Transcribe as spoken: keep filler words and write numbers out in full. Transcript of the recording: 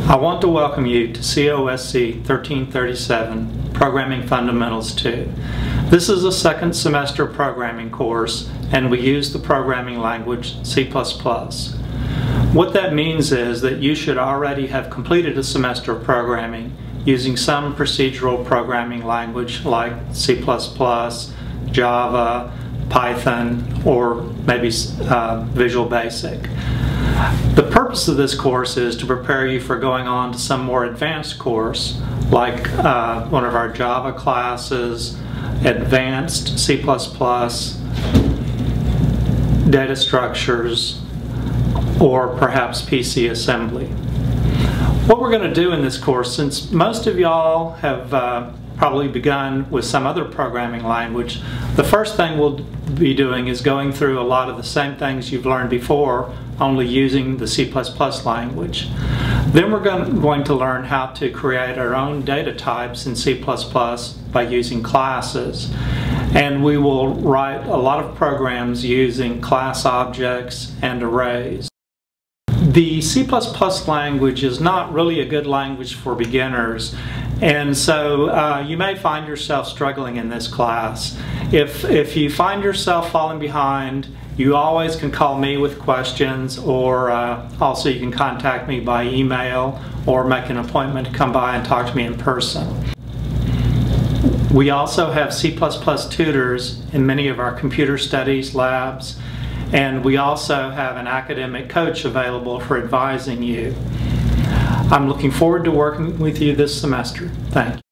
I want to welcome you to C O S C thirteen thirty-seven, Programming Fundamentals two. This is a second semester programming course, and we use the programming language C plus plus. What that means is that you should already have completed a semester of programming using some procedural programming language like C plus plus, Java, Python, or maybe uh, Visual Basic. The purpose of this course is to prepare you for going on to some more advanced course like uh, one of our Java classes, Advanced C plus plus, Data Structures, or perhaps P C Assembly. What we're going to do in this course, since most of y'all have uh, probably begun with some other programming language, the first thing we'll be doing is going through a lot of the same things you've learned before, only using the C plus plus language. Then we're going to learn how to create our own data types in C plus plus by using classes. And we will write a lot of programs using class objects and arrays. The C plus plus language is not really a good language for beginners, and so uh, you may find yourself struggling in this class. If, if you find yourself falling behind, you always can call me with questions, or uh, also you can contact me by email or make an appointment to come by and talk to me in person. We also have C plus plus tutors in many of our computer studies labs, and we also have an academic coach available for advising you. I'm looking forward to working with you this semester. Thank you.